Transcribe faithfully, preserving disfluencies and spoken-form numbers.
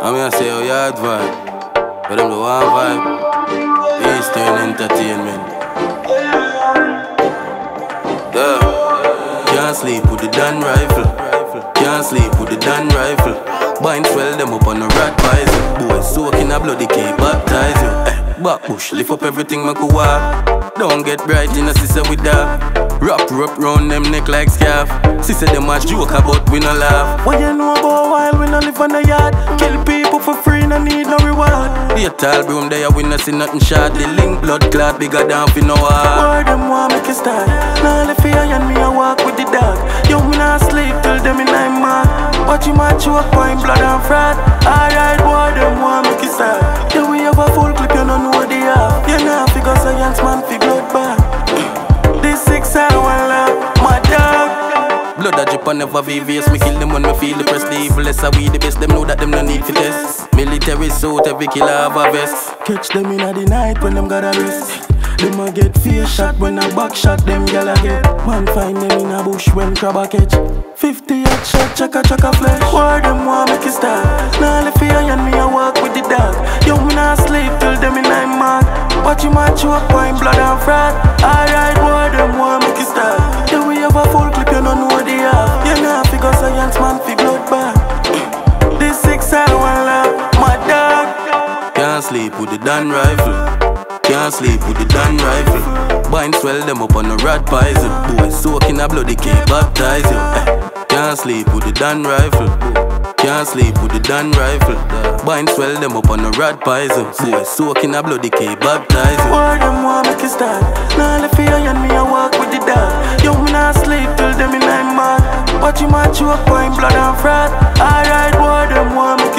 I'm gonna say how yard vibe, but them the one vibe. Eastern Entertainment. Yeah. Can't sleep with the Dan rifle. Can't sleep with the Dan rifle. Bind swell them up on a rat visor. Boys soaking a bloody key, baptize you. Eh, back bush, lift up everything man could walk. Don't get bright in a sister with that. Wrap wrap round them neck like scarf. Sister them a joke about we no laugh. What you know about while we no live on the yard? Kill people for free, no need no reward. Be a tall broom there, we no see nothing short. The link blood clot bigger than fi no war. Word them want make you start. Now the fear and me I walk with the dog. Yo me not sleep till them in nine mark. Watch you man choke point blood and fraud. Alright boy them want make you start. Yeah we have a full clip you no know the half. You know figure science man fi blood bag. This six I one love my dog. Blood a drip and never V V S. Me kill them when me feel the press. The evilest are we the best. Them know that them no need for test. Military suit, every killer have a vest. Catch them in the night when them got a rest. Them a get face shot when a back shot them gal a get. Man find them in a bush when crab a catch. Fifty hot shot, chaka chaka flesh. Word them want make you start. Now the fear and me I walk with the dog. Yo me not sleep till them in nine mark. Watch you man choke point blood and fraud. Alright word them want make you start. Yeah we have a full clip you no know the half. You know figure science man fi blood bag. This six I one love my dog. Can't sleep with the Dan rifle. Can't sleep with the Dan rifle. Bind swell them up on a rat poison. Boys soaking a bloody key, baptize you. Eh. Can't sleep with the Dan rifle. Can't sleep with the Dan rifle. Bind swell them up on a rat poison. Boys soaking a bloody key, baptize you. Word them want make you start. Now the fear and me I walk with the dog. Yo me not sleep till them in nine mark. Watch you man choke point blood and fraud. Alright word them want make